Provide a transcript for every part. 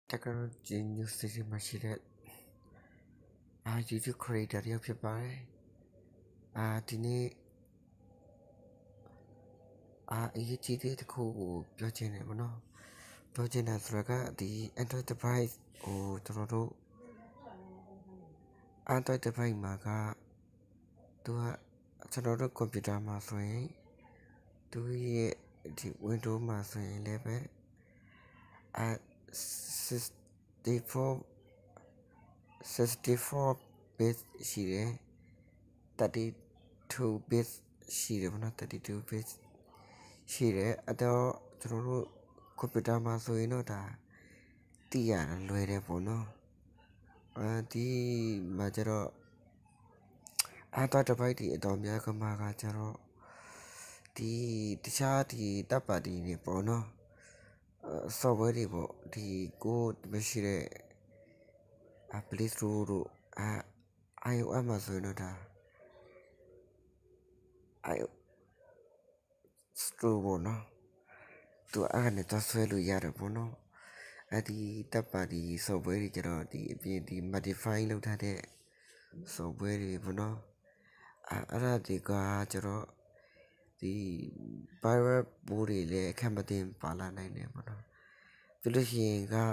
technology news city machine YouTube creator တယောက်ဖြစ်ပါတယ်ဒီနေ့အရေးကြီးတဲ့တစ်ခုကိုပြောချင်တယ်ဗောနော်ပြောချင်တာဆိုတော့ဒီ Android device ကျွန်တော်တို့ Android device မှာကသူကကျွန်တော်တို့ computer မှာဆိုရင်သူရဲ့ဒီ Windows မှာဆိုရင်လည်းပဲ64 bit ရှိတယ်32 bit ရှိတယ်ဗောနော်32 bit ရှိတယ်အဲ့တော့ကျွန်တော်တို့ computer မှာဆိုရင်တော့ဒါသိရတာလွယ်တယ်ပေါ့နော်ဒီမှာကျတော့Android device ဒီအတော်များကမှာကကျတော့ဒီတခြားဒီတပ်ပါတီတွေပေါ့နော်software တွေပေါ့ဒီကိုမရှိတဲ့Play Store တို့iOS မှာဆိုရင်တော့ဒါ iOS Store ပေါ့နော်သူအဲ့နဲ့တော့ဆွဲလို့ရတယ်ပေါ့နော်ဒီတပ်ပါတီ software တွေကျတော့ဒီအပြင်ဒီ modify လုပ်ထားတဲ့ software တွေပေါ့နော်အဲ့ဒါတွေကကျတော့ဒီ virus ပိုးတွေလည်းအခက်မတင်ပါလာနိုင်တယ်ပေါ့နော်ပြီးလို့ရှိရင်က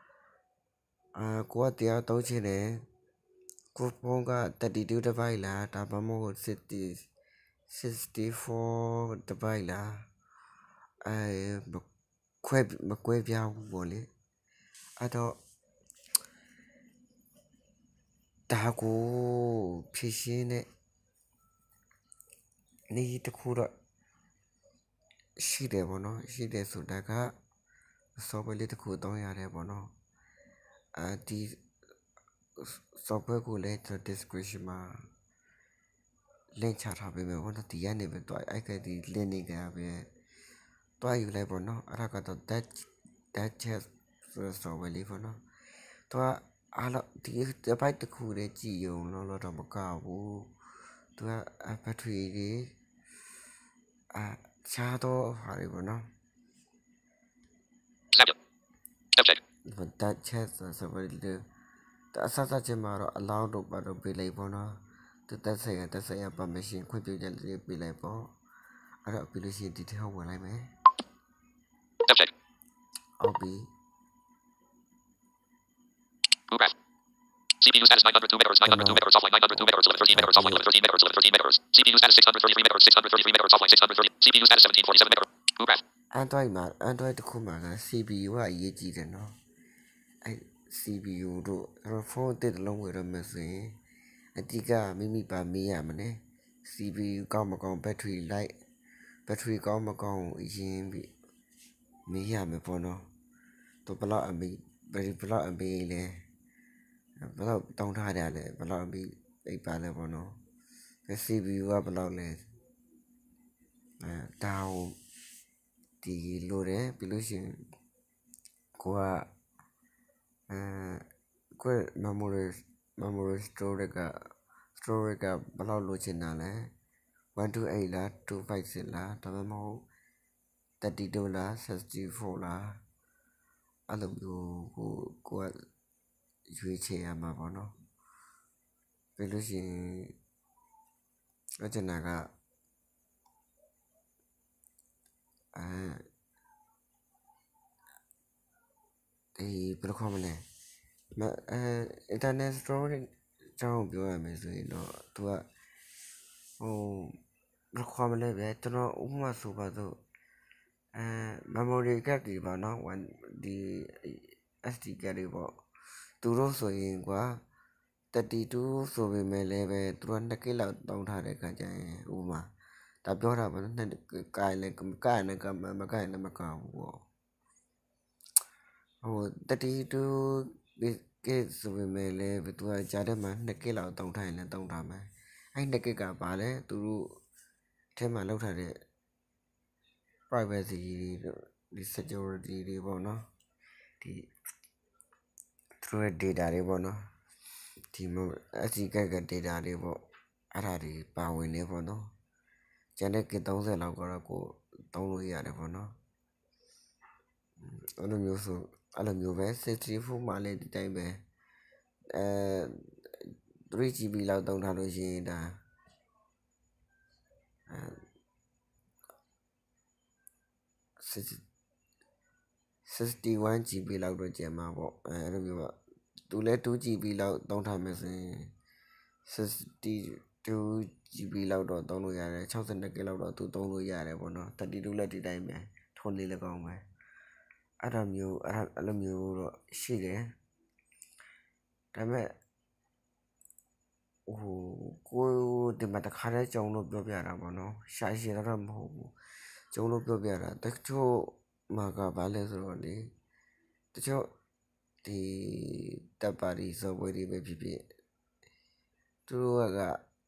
ကိုကတရားသုံးချင်တယ်ကိုဖုန်းက32 device လားဒါမှမဟုတ်64 device လားမကွဲပြားဘူးပေါ့လေအဲ့တော့ဒါကိုဖြည့်ရှင်းတဲ့နေတစ်ခုတော့ရှိတယ်ပေါ့နော်ရှိတယ်ဆိုတာက software လေးတစ်ခုသုံးရတယ်ပေါ့နော်ဒီ software ကိုလည်း description မှာ link ချထားပေးမယ်ပေါ့နော်ဒီကနေပဲတွားအဲ့ကဒီ link တွေကပဲတွားယူလိုက်ပေါ့နော်အဲ့ဒါကတော့ DevCheck ဆိုတဲ့ software လေးပေါ့နော်သူကအားလုံးဒီ device တစ်ခုတည်းကြည့်ရုံတော့မကဘူးသူက battery တွေခြားတော့ဟာတွေပေါ့နော်DevCheck ဆိုတော့အစစချင်းမှာတော့ allow တော့ပါတော့ပေးလိုက်ပေါ့နော်သူတက်ဆိုင်ရ permission ခွင့်ပြုချက်လေးပေးလိုက်ပေါ့အဲ့တော့ပြီးလို့ရှိရင်ဒီထဲဝင်လိုက်မယ် DevCheck ဟုတ်ပြီCPU status 902 megahertz 902 megahertz offline 902 megahertz 1113 megahertz offline 1113 megahertz 1113 megahertz CPU status 633 megahertz 633 megahertz offline 630 CPU status 1747 megahertz Android မှာ Android တစ်ခုမှာက CPU ကအရေးကြီးတယ်နော်အဲ့ CPU တို့ဖုန်းတစ်လုံးဝယ်ရမယ်ဆိုရင်အတိကမိမိပါမေးရမလဲ CPU ကောင်းမကောင်း battery life battery ကောင်းမကောင်းအရင်မေးရမယ်ပေါ့နော်သူဘလောက်အမေးဘလောက်အမေးလဲဘလောက်တောင်းထားတယ်လဲဘလောက်အမေးအိပ်ပါလဲပေါ့နော် CPU ကဘလောက်လဲဒါကိုဒီလိုတယ်ပြီးလို့ရှိရင်ကိုကကို memory storage ကဘလောက်လိုချင်တာလဲ128လား256လားဒါမှမဟုတ်32လား64လားအဲ့လိုမျိုးကိုကရွေးချယ်ရမှာပေါ့နော်ပြီးလို့ရှိရင်အကျဉ်းကဒီဘယ်လိုခေါ်မလဲinternet storage ကြောင်းပြောရမယ်ဆိုရင်တော့သူကဘယ်လိုခေါ်မလဲဗျကျွန်တော်ဥပမာဆိုပါတော့memory card တွေပါနော်ဒီ SD card တွေပေါ့သူတို့ဆိုရင်ကွာ32ဆိုပေမဲ့လည်းပဲသူက2 GB လောက်တောင်းထားတဲ့ခါကျရင်ဥပမာဒါပြောတာပါနော်ကိုင်လည်းမကိုင်လည်းမကိုင်လည်းမကောင်းဘူးပေါ့32 GB ဆိုပေမဲ့လည်းသူကကြားထဲမှာ2 GB လောက်တောင်းထားရင်လည်းတောင်းထားမယ်အဲ့2 GB ကပါလဲသူတို့ထဲမှာလောက်ထားတဲ့ privacy ဒီ security တွေပေါ့နော်ဒီသူတို့ရဲ့ data တွေပေါ့နော်ဒီ SD card က data တွေပေါ့အဲ့ဒါတွေပါဝင်နေပေါ့နော်ကျန်တဲ့က30လောက်ကတော့ကိုသုံးလို့ရတယ်ပေါ့နော်အဲ့လိုမျိုးဆိုအဲ့လိုမျိုးပဲ64မှာလည်းဒီတိုင်းပဲ3GB လောက်သုံးထားလို့ရှိရင်ဒါ61GB လောက်တော့ကျန်မှာပေါ့အဲ့လိုမျိုးပေါ့သူလဲ 2GB လောက်သုံးထားမယ်ဆိုရင်62GB လောက်တော့သုံးလို့ရတယ်62 GB လောက်တော့သူသုံးလို့ရတယ်ပေါ့နော်32လည်းဒီတိုင်းပဲထုံးလေးလည်းကောင်းပဲအဲ့လိုမျိုးတော့ရှိတယ်ဒါပေမဲ့ကိုဒီမှာတခါတည်းကြုံလို့ပြောပြတာပေါ့နော်ရှာရှည်တော့မဟုတ်ဘူးကြုံလို့ပြောပြတာတချို့မှာကဘာလဲဆိုတော့လေတချို့ဒီတပ်ပါတီစော်ပွဲတွေပဲဖြစ်ဖြစ်သူတို့က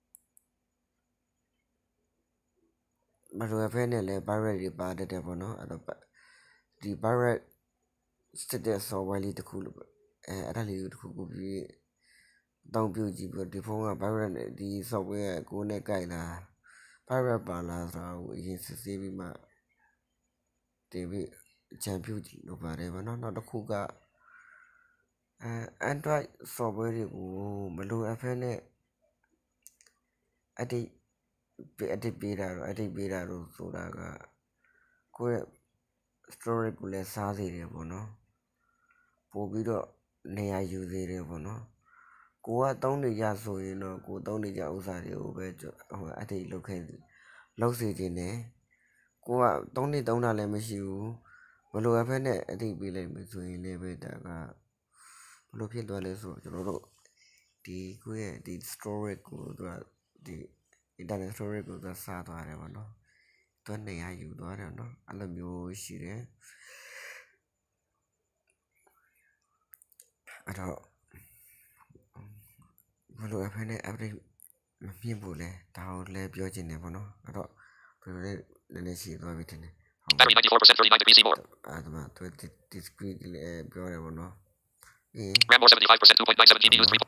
မလိုဖဲနဲ့လဲ pirate တွေပါတတ်တယ်ပေါ့နော်အဲ့တော့ဒီ pirate စစ်တဲ့ software လေးတစ်ခုလို့အဲ့ဒါလေးတစ်ခုကိုပြီးတောင်းပြုကြည့်ပြီးဒီဖုန်းက pirate နဲ့ဒီ software ကကိုယ်နဲ့ကြိုက်လား pirate ပါလားဆိုတာကိုအရင်စစ်ဆေးပြီးမှတင်ပြီးချန်ပြုလုပ်ပါတယ်ဗောနော်နောက်တစ်ခုကAndroid software တွေကိုမလိုအပ်ဖဲနဲ့editပေးတာတော့ဆိုတာကကိုယ့်ရဲ့ storage ကိုလည်းစားစေတယ်ပေါ့နော်ပို့ပြီးတော့နေရာယူစေတယ်ပေါ့နော်ကိုကသုံးနေကြဆိုရင်တော့ကိုသုံးနေကြဥစ္စာတွေကိုပဲedit လုပ်စေခြင်းနဲ့ကိုကသုံးတာလည်းမရှိဘူးမလိုအပ်ဖဲနဲ့edit ပေးလိုက်မယ်ဆိုရင်လည်းပဲဒါကဘလို့ဖြစ်သွားလဲဆိုတော့ကျွန်တော်တို့ဒီကိုယ့်ရဲ့ဒီ storage ကိုသူကဒီ internet storage ကိုသူစားသွားတယ်ပေါ့နော်သူနေရာယူသွားတယ်နော်အဲ့လိုမျိုးရှိတယ်အဲ့တော့ဘလို့အဖက်နဲ့ update မမြင်ဘူးလေဒါကိုလည်းပြောချင်တယ်ပေါ့နော်အဲ့တော့ဘယ်လိုလဲနည်းနည်းရှိသွားပြီထင်တယ် Battery 94% 39 degrees C more. အဲ့ဒါမှသူ discrete လည်းပြောတယ်ပေါ့နော် RAM more 75% 2.97 GB use 3.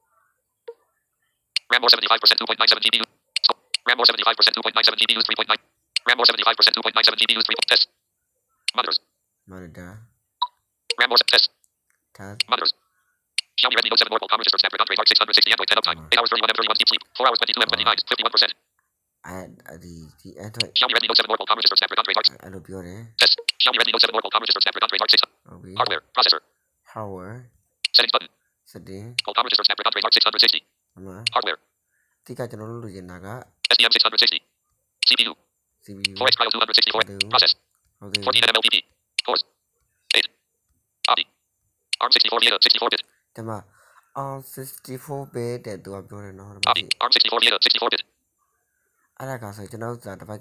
RAM more 75% 2.97 GB use. RAM more 75% 2.97 GB use 3.9. RAM more 75% 2.97 GB use 3. Test. Monitors. monitor RAM more test. task Monitors. Xiaomi Redmi Note 7 Normal Palm Register Snapdragon 660 Android 10 uptime. 8 hours 31 M31 deep sleep. 4 hours 22 M29 51%. ဒီ Android Xiaomi Redmi Note 7 Normal Palm Register Snapdragon 8 အဲ့လိုပြောတယ် Test. Xiaomi Redmi Note 7 Normal Palm Register Snapdragon 8 6. Hardware. Processor. hardware Settings button. setting Palm Register Snapdragon 8 660. အမှ Hardware. ဒီကကျွန်တော်တို့လိုချင်တာက SDM 660. CPU. CPU 4x Cryo 264. Process. ဟုတ်တယ် 14 mmLPP. Cores. 8. ARM. ARM 64 VIA 64 bit. ဒီမှာ 64 bit တဲ့သူကပြောတယ်နော်ဒီ ARM 64 VIA 64 bit. အဲ့ဒါကဆိုကျွန်တော်တို့တစ်ပိုက်က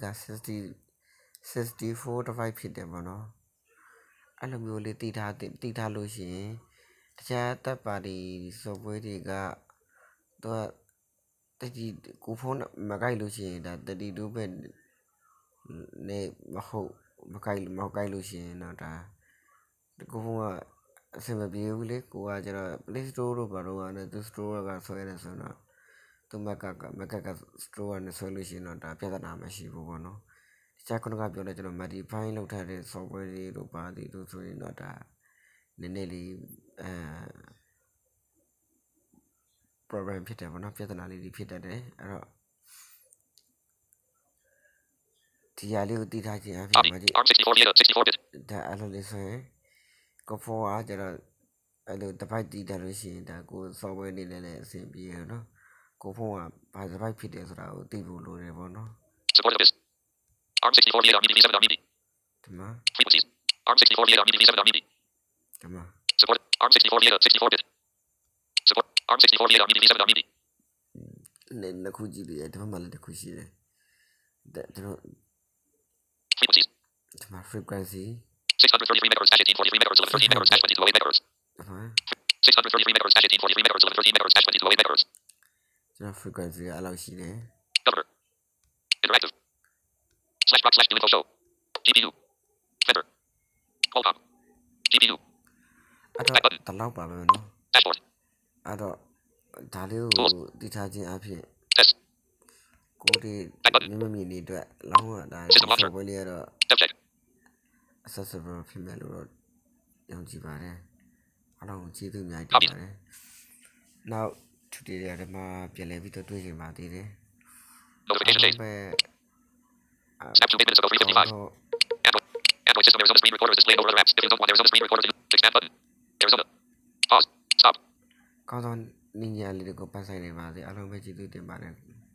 64တစ်ပိုက်ဖြစ်တယ်ပေါ့နော်အဲ့လိုမျိုးလေးတည်ထားလို့ရှိရင်တခြားတပ်ပါတီ software တွေကသူကတတိကိုဖုန်းမကြိုက်လို့ရှိရင်ဒါ32 bit နဲ့မကြိုက်လို့ရှိရင်တော့ဒါကိုဖုန်းကအဆင်မပြေဘူးလေကိုကကျတော့ Play Store တို့ဘာလို့ကနေသူ Store ကဆွဲနေဆိုတော့သူMac က Store နဲ့ဆွဲလို့ရှိရင်တော့ဒါပြဿနာမရှိဘူးပေါ့နော်တခြားခုနကပြောတဲ့ကျွန်တော် modify လုပ်ထားတဲ့ software တွေတို့ပါသည်တို့ဆိုရင်တော့ဒါနည်းနည်းလေး problem ဖြစ်တယ်ပေါ့နော်ပြဿနာလေးတွေဖြစ်တတ်တယ်အဲ့တော့ဒီဟာလေးကိုတည်ထားခြင်းအဖြစ်မှာဒီ ARM 64 VIA 64 bit. ဒါအဲ့လိုလေးဆိုရင်ကိုဖုန်းကကျတော့အဲ့လိုတစ်ပိုက်တည်ထားလို့ရှိရင်ဒါကို software နေလည်းအဆင်ပြေရနော်ကိုဖုန်းကဘာတစ်ပိုက်ဖြစ်တယ်ဆိုတာကိုသိဖို့လိုတယ်ပေါ့နော် Support of this. ARM 64 VIA MIDI V7 MIDI. ဒီမှာ Frequencies. ARM 64 VIA MIDI V7 MIDI. ဒီမှာ Support ARM 64 VIA 64 bit. Support ARM 64 VIA MIDI V7 MIDI. နှစ်ခုကြည့်ပြီးဒီမှာလည်းတစ်ခုရှိတယ်ဒါတို့ Frequencies. ဒီမှာ frequency 633 megahertz, 1843 megahertz, 1113 megahertz, 2208 megahertz. ဒီမှာ 633 megahertz, 1843 megahertz, 1113 megahertz, 2208 megahertz. ကျွန်တော် frequency ကအဲ့လောက်ရှိတယ် Governor. Interactive. // new info show. GPU. Vendor. Qualcomm. GPU. အဲ့တော့တလောက်ပါပဲနော် Dashboard. အဲ့တော့ဒါလေးကိုတည်ထားခြင်းအဖြစ် Test. ကိုဒီမြင်နေတဲ့အတွက်လောင်းရတာ software လေးကတော့ DevCheck. accessible ဖြစ်မယ်လို့တော့ရောင်ကြည့်ပါတယ်အားလုံးကျေးဇူးအများကြီး Copy. တင်ပါတယ်နောက် tutorial တွေမှာပြန်လည်ပြီးတော့တွေ့ကြပါသေးတယ် Notification changed. ပဲ Snap to 8 minutes ago, 3:55. Android system Arizona screen recorder is displayed over other apps. If you don't want Arizona screen recorder to expand button. Arizona. Pause. Stop. ကောင်းသောနည်းညာလေးတွေကိုပတ်ဆိုင်နေပါစေအားလုံးပဲကျေးဇူးတင်ပါတယ်